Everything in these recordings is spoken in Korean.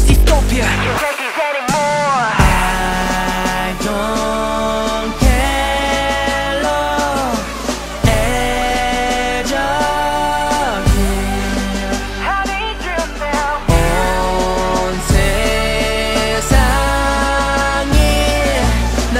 dystopia. I don't care love 애정이 온 세상이 난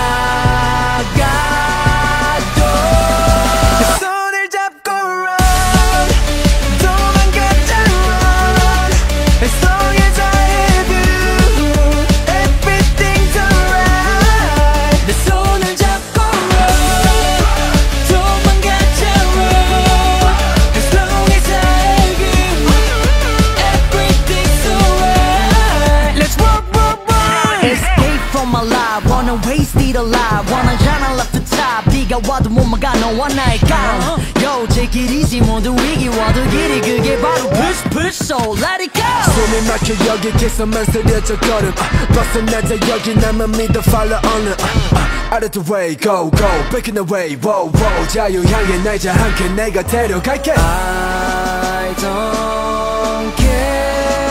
막아도 내 손을 잡고 run 도망가자 run As long as I have you everything's alright 내 손을 잡고 run 도망가자 run As long as I have you everything's alright Let's walk Escape from my life wanna waste it alive wanna shine left the top 비가 와도 못 막아 너와 나의 감 Yo take it easy 모두 위기 와도 길이 그게 바로 push push so let it go 숨이 막혀 여기 계속만 스려져 걸음 벗어나자 여기 나만 믿어 follow on out of the way go go breaking the way wow wow 자유 향해 날자 함께 내가 데려갈게 I don't care